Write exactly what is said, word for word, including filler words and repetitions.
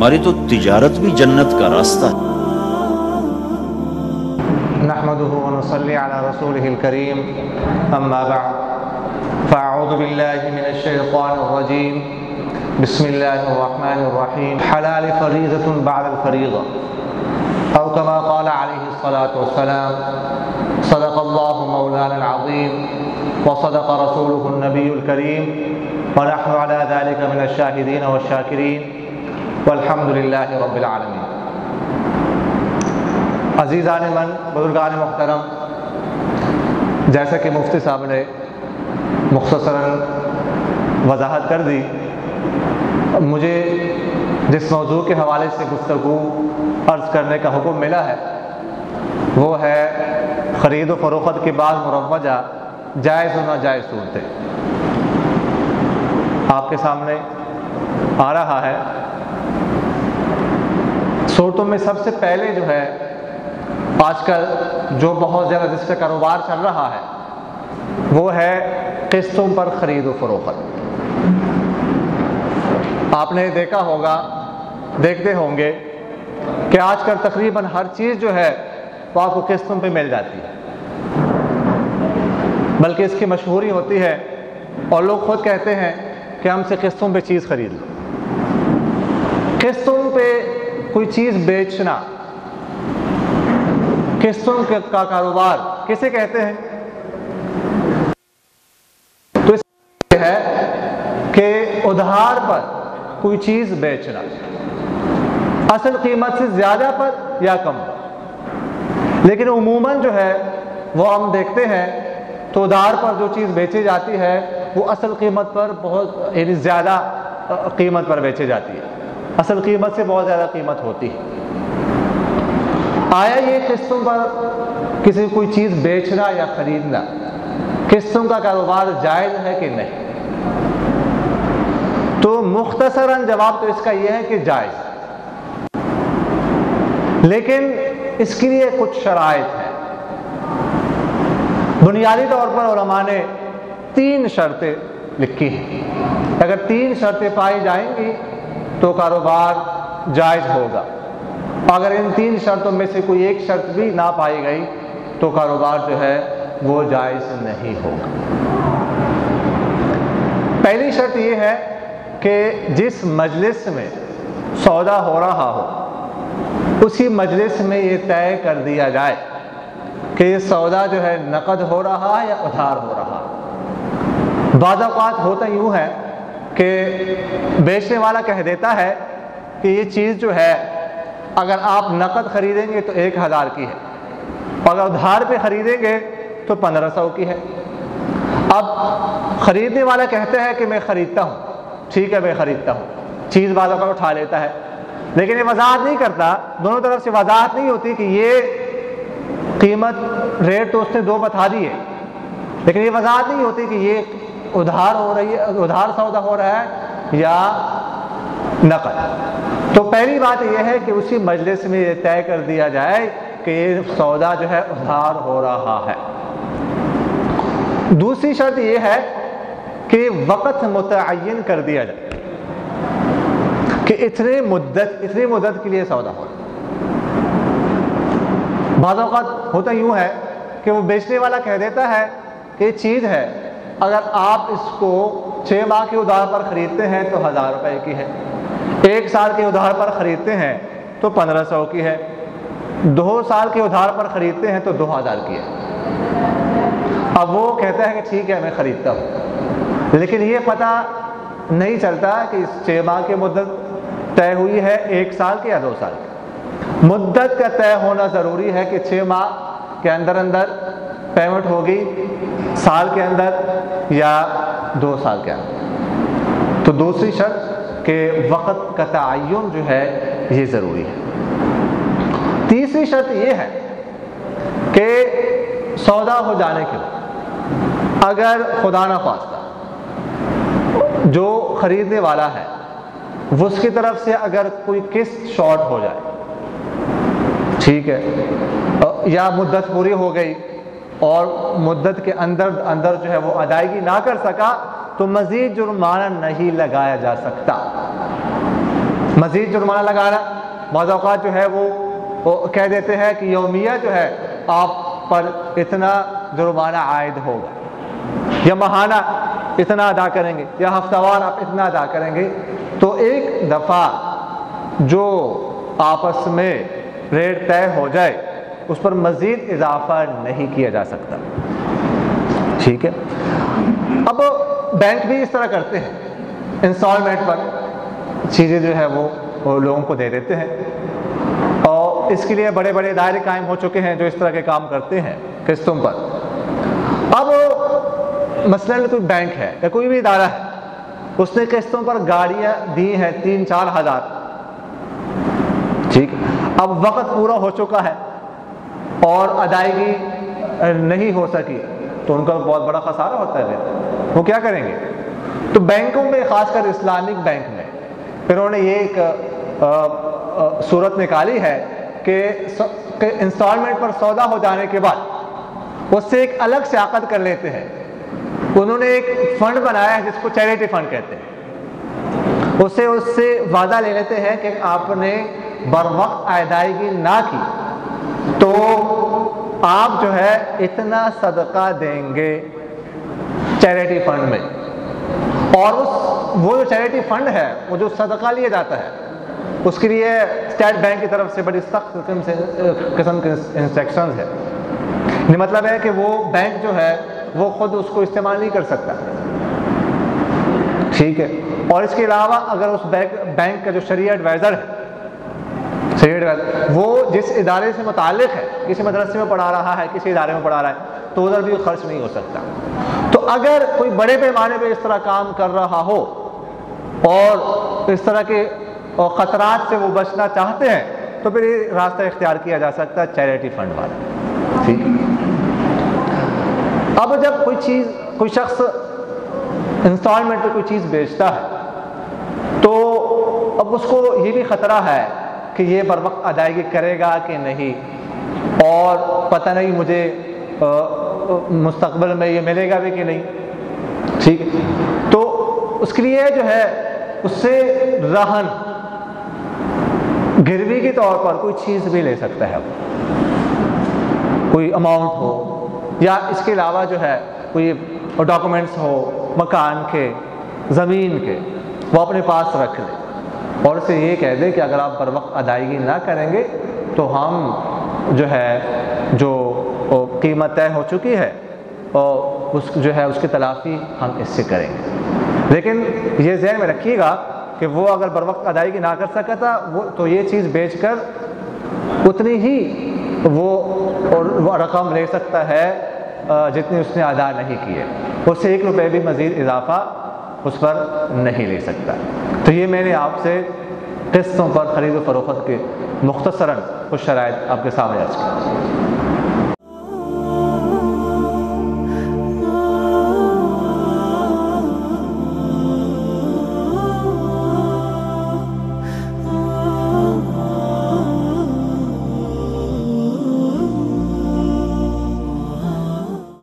ہماری تو تجارت بھی جنت کا راستہ ہے۔ نحمده ونصلي على رسوله الكريم اما بعد فاعوذ بالله من الشيطان الرجيم بسم الله الرحمن الرحيم حلال فريضة بعد الفريضة او كما قال عليه الصلاة والسلام صدق الله مولانا العظيم وصدق رسوله النبي الكريم ونحن على ذلك من الشاهدين والشاكرين والحمد لله رب العالمين۔ عزیزان من، بزرگان محترم، جیسا کہ مفتی صاحب نے مختصراً وضاحت کر دی، مجھے جس موضوع کے حوالے سے گفتگو عرض کرنے کا حکم ملا ہے وہ ہے خرید و فروخت کے بعد مروجہ جائز و ناجائز صورتیں۔ آپ کے سامنے آ رہا ہے، صورتوں میں سب سے پہلے جو ہے آج کل جو بہت زیادہ جس کا کاروبار چل رہا ہے وہ ہے قسطوں پر خرید و فروخت۔ آپ نے دیکھا ہوگا، دیکھتے ہوں گے کہ آج کل تقریباً ہر چیز جو ہے وہ آپ کو قسطوں پہ مل جاتی ہے، بلکہ اس کی مشہوری ہوتی ہے اور لوگ خود کہتے ہیں کہ ہم سے قسطوں پہ چیز خرید لو۔ قسطوں پہ کوئی چیز بیچنا، قسطوں کا کاروبار کسے کہتے ہیں؟ تو اس ہے کہ ادھار پر کوئی چیز بیچنا، اصل قیمت سے زیادہ پر یا کم پر، لیکن عموماً جو ہے وہ ہم دیکھتے ہیں تو ادھار پر جو چیز بیچی جاتی ہے وہ اصل قیمت پر بہت یعنی زیادہ قیمت پر بیچی جاتی ہے، اصل قیمت سے بہت زیادہ قیمت ہوتی ہے۔ آیا یہ قسطوں پر کسی کوئی چیز بیچنا یا خریدنا، قسطوں کا کاروبار جائز ہے کہ نہیں؟ تو مختصراً جواب تو اس کا یہ ہے کہ جائز ہے، لیکن اس کے لیے کچھ شرائط ہیں۔ بنیادی طور پر علماء نے تین شرطیں لکھی ہیں، اگر تین شرطیں پائی جائیں گی تو کاروبار جائز ہوگا، اگر ان تین شرطوں میں سے کوئی ایک شرط بھی نہ پائی گئی تو کاروبار جو ہے وہ جائز نہیں ہوگا۔ پہلی شرط یہ ہے کہ جس مجلس میں سودا ہو رہا ہو اسی مجلس میں یہ طے کر دیا جائے کہ یہ سودا جو ہے نقد ہو رہا ہے یا ادھار ہو رہا ہے۔ بعض اوقات ہوتا یوں ہے کہ بیچنے والا کہہ دیتا ہے کہ یہ چیز جو ہے اگر آپ نقد خریدیں گے تو ایک ہزار کی ہے، اگر ادھار پہ خریدیں گے تو پندرہ سو کی ہے۔ اب خریدنے والا کہتا ہے کہ میں خریدتا ہوں، ٹھیک ہے میں خریدتا ہوں، چیز بعض اوقات اٹھا لیتا ہے، لیکن یہ وضاحت نہیں کرتا، دونوں طرف سے وضاحت نہیں ہوتی کہ یہ قیمت ریٹ تو اس نے دو بتا دیے، لیکن یہ وضاحت نہیں ہوتی کہ یہ ادھار ہو رہی ہے، ادھار سودا ہو رہا ہے یا نقد۔ تو پہلی بات یہ ہے کہ اسی مجلس میں یہ طے کر دیا جائے کہ یہ سودا جو ہے ادھار ہو رہا ہے۔ دوسری شرط یہ ہے کہ وقت متعین کر دیا جائے کہ اتنے مدت اتنی مدت کے لیے سودا ہو رہا ہے۔ بعض اوقات ہوتا یوں ہے کہ وہ بیچنے والا کہہ دیتا ہے کہ یہ چیز ہے اگر آپ اس کو چھ ماہ کے ادھار پر خریدتے ہیں تو ہزار روپے کی ہے، ایک سال کے ادھار پر خریدتے ہیں تو پندرہ سو کی ہے، دو سال کے ادھار پر خریدتے ہیں تو دو ہزار کی ہے۔ اب وہ کہتا ہے کہ ٹھیک ہے میں خریدتا ہوں، لیکن یہ پتہ نہیں چلتا کہ اس چھ ماہ کی مدت طے ہوئی ہے ایک سال کی یا دو سال کی۔ مدت کا طے ہونا ضروری ہے کہ چھ ماہ کے اندر اندر پیمنٹ ہوگی، سال کے اندر یا دو سال کے اندر۔ تو دوسری شرط کہ وقت کا تعین جو ہے یہ ضروری ہے۔ تیسری شرط یہ ہے کہ سودا ہو جانے کے بعد اگر خدا نہ خواستہ جو خریدنے والا ہے وہ اس کی طرف سے اگر کوئی قسط شارٹ ہو جائے، ٹھیک ہے، یا مدت پوری ہو گئی اور مدت کے اندر اندر جو ہے وہ ادائیگی نہ کر سکا تو مزید جرمانہ نہیں لگایا جا سکتا۔ مزید جرمانہ لگانا، بعض اوقات جو ہے وہ وہ کہہ دیتے ہیں کہ یومیہ جو ہے آپ پر اتنا جرمانہ عائد ہوگا، یا ماہانہ اتنا ادا کریں گے، یا ہفتہ وار آپ اتنا ادا کریں گے. تو ایک دفعہ جو آپس میں ریٹ طے ہو جائے اس پر مزید اضافہ نہیں کیا جا سکتا. ٹھیک ہے. اب بینک بھی اس طرح کرتے ہیں، انسٹالمنٹ پر چیزیں جو ہے وہ وہ لوگوں کو دے دیتے ہیں، اور اس کے لیے بڑے بڑے ادارے قائم ہو چکے ہیں جو اس طرح کے کام کرتے ہیں قسطوں پر. اب مثلاً کوئی بینک ہے یا کوئی بھی ادارہ ہے، اس نے قسطوں پر گاڑیاں دی ہیں تین چار ہزار، ٹھیک. اب وقت پورا ہو چکا ہے اور ادائیگی نہیں ہو سکی تو ان کا بہت بڑا خسارہ ہوتا ہے. وہ کیا کریں گے؟ تو بینکوں میں، خاص کر اسلامک بینک میں، پھر انہوں نے یہ ایک صورت نکالی ہے کہ انسٹالمنٹ پر سودا ہو جانے کے بعد اس سے ایک الگ سے عقد کر لیتے ہیں. انہوں نے ایک فنڈ بنایا ہے جس کو چیریٹی فنڈ کہتے ہیں. اسے اس سے وعدہ لے لیتے ہیں کہ آپ نے بر وقت ادائیگی نہ کی تو آپ جو ہے اتنا صدقہ دیں گے چیریٹی فنڈ میں. اور اس وہ جو چیریٹی فنڈ ہے، وہ جو صدقہ لیا جاتا ہے، اس کے لیے اسٹیٹ بینک کی طرف سے بڑی سخت قسم کے انسٹرکشنز ہے. یہ مطلب ہے کہ وہ بینک جو ہے وہ خود اس کو استعمال نہیں کر سکتا. ٹھیک ہے. اور اس کے علاوہ اگر اس بینک کا جو شرعی ایڈوائزر ہے، وہ جس ادارے سے متعلق ہے، کسی مدرسے میں پڑھا رہا ہے، کسی ادارے میں پڑھا رہا ہے، تو ادھر بھی خرچ نہیں ہو سکتا. تو اگر کوئی بڑے پیمانے پہ اس طرح کام کر رہا ہو اور اس طرح کے خطرات سے وہ بچنا چاہتے ہیں تو پھر یہ راستہ اختیار کیا جا سکتا ہے چیریٹی فنڈ والا. ٹھیک. اب جب کوئی چیز، کوئی شخص انسٹالمنٹ پہ کوئی چیز بیچتا ہے تو اب اس کو یہ بھی خطرہ ہے کہ یہ بر وقت ادائیگی کرے گا کہ نہیں، اور پتہ نہیں مجھے مستقبل میں یہ ملے گا بھی کہ نہیں. ٹھیک. تو اس کے لیے جو ہے اس سے رہن گروی کے طور پر کوئی چیز بھی لے سکتا ہے، کوئی اماؤنٹ ہو، یا اس کے علاوہ جو ہے کوئی ڈاکومنٹس ہو مکان کے، زمین کے، وہ اپنے پاس رکھ لے اور اسے یہ کہہ دے کہ اگر آپ بر وقت ادائیگی نہ کریں گے تو ہم جو ہے جو قیمت طے ہو چکی ہے اور اس جو ہے اس کی تلافی ہم اس سے کریں گے. لیکن یہ ذہن میں رکھیے گا کہ وہ اگر بر وقت ادائیگی نہ کر سکا تھا وہ تو یہ چیز بیچ کر اتنی ہی وہ وہ رقم لے سکتا ہے جتنی اس نے ادا نہیں کی ہے. اس سے ایک روپے بھی مزید اضافہ اس پر نہیں لے سکتا. تو یہ میں نے آپ سے قسطوں پر خرید و فروخت کے مختصراً کچھ شرائط آپ کے سامنے عرض کی.